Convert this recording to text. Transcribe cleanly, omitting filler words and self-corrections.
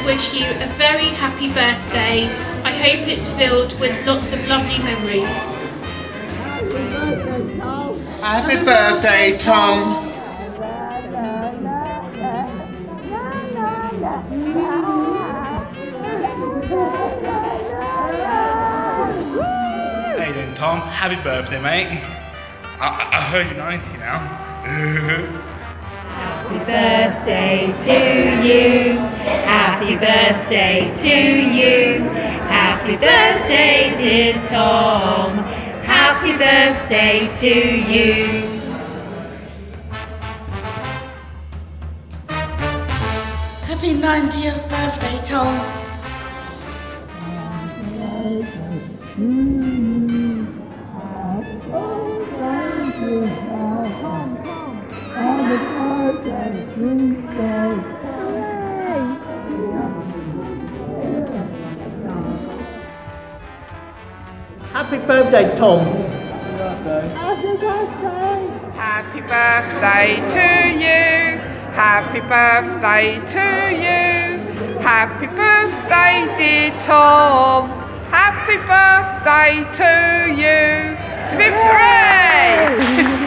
wish you a very happy birthday. I hope it's filled with lots of lovely memories. Happy birthday, Tom. Hey then, Tom. Happy birthday, mate. I heard you're 90 now. Happy birthday to you. Happy birthday to you. Happy birthday, dear Tom. Happy birthday to you. Happy 90th birthday, Tom. Happy birthday, Tom. Happy birthday to you. Happy birthday to you. Happy birthday, dear Tom. Happy birthday to you. Hooray!